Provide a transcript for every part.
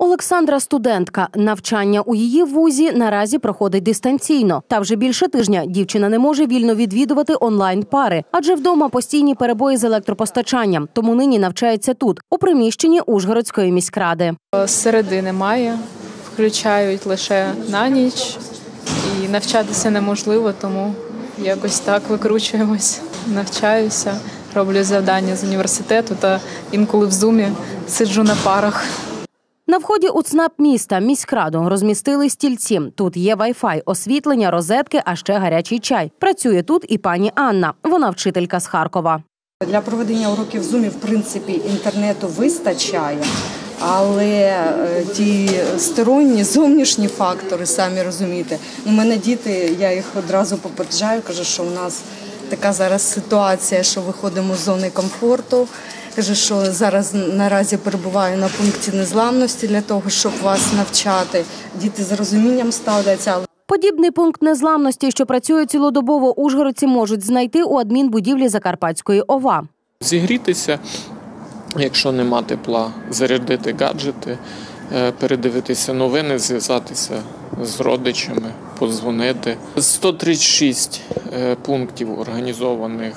Олександра – студентка. Навчання у її вузі наразі проходить дистанційно. Та вже більше тижня дівчина не може вільно відвідувати онлайн-пари, адже вдома постійні перебої з електропостачанням. Тому нині навчається тут, у приміщенні Ужгородської міськради. Середи немає, включають лише на ніч і навчатися неможливо, тому якось так викручуємось. Навчаюся, роблю завдання з університету та інколи в зумі сиджу на парах. На вході у ЦНАП міста, міськраду, розмістили стільці. Тут є Wi-Fi, освітлення, розетки, а ще гарячий чай. Працює тут і пані Анна. Вона вчителька з Харкова. Для проведення уроків в Zoom, в принципі, інтернету вистачає, але ті сторонні, зовнішні фактори, самі розумієте. У мене діти, я їх одразу попереджаю, кажу, що у нас така зараз ситуація, що виходимо з зони комфорту. Кажу, що зараз наразі перебуваю на пункті незламності для того, щоб вас навчати. Діти з розумінням ставляться. Подібний пункт незламності, що працює цілодобово, ужгородці можуть знайти у адмінбудівлі Закарпатської ОВА. Зігрітися, якщо нема тепла, зарядити гаджети, передивитися новини, зв'язатися з родичами, подзвонити. 136 пунктів організованих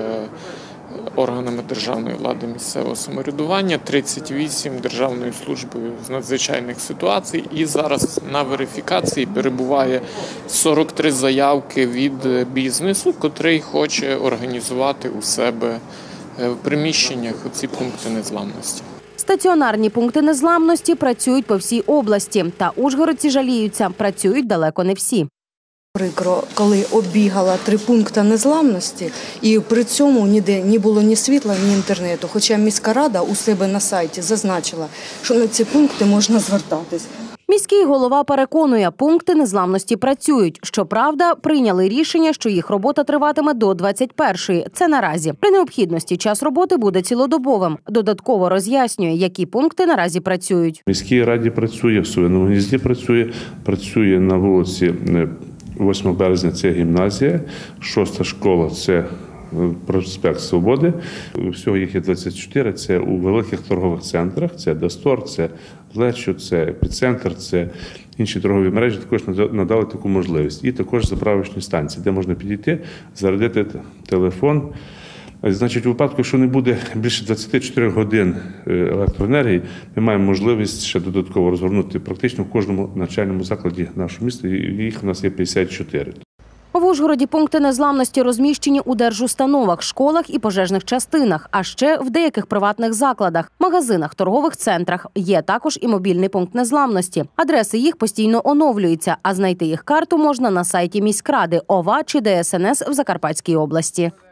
органами державної влади місцевого самоврядування, 38 Державною службою з надзвичайних ситуацій. І зараз на верифікації перебуває 43 заявки від бізнесу, котрий хоче організувати у себе в приміщеннях ці пункти незламності. Стаціонарні пункти незламності працюють по всій області. Та ужгородці жаліються, працюють далеко не всі. Прикро, коли оббігала 3 пункти незламності, і при цьому ніде не було ні світла, ні інтернету. Хоча міська рада у себе на сайті зазначила, що на ці пункти можна звертатись. Міський голова переконує, пункти незламності працюють. Щоправда, прийняли рішення, що їх робота триватиме до 21-ї. Це наразі. При необхідності час роботи буде цілодобовим. Додатково роз'яснює, які пункти наразі працюють. В міській раді працює, в Совиному Гнізді працює на вулиці 8 березня – це гімназія, 6-та школа – це проспект Свободи. Всього їх є 24, це у великих торгових центрах, це Дастор, це Лечо, це Епіцентр, це інші торгові мережі також надали таку можливість. І також заправочні станції, де можна підійти, зарядити телефон. Значить, у випадку, якщо не буде більше 24 годин електроенергії, ми маємо можливість ще додатково розгорнути практично в кожному навчальному закладі нашого міста. Їх у нас є 54. В Ужгороді пункти незламності розміщені у держустановах, школах і пожежних частинах, а ще в деяких приватних закладах, магазинах, торгових центрах. Є також і мобільний пункт незламності. Адреси їх постійно оновлюються, а знайти їх карту можна на сайті міськради, ОВА чи ДСНС в Закарпатській області.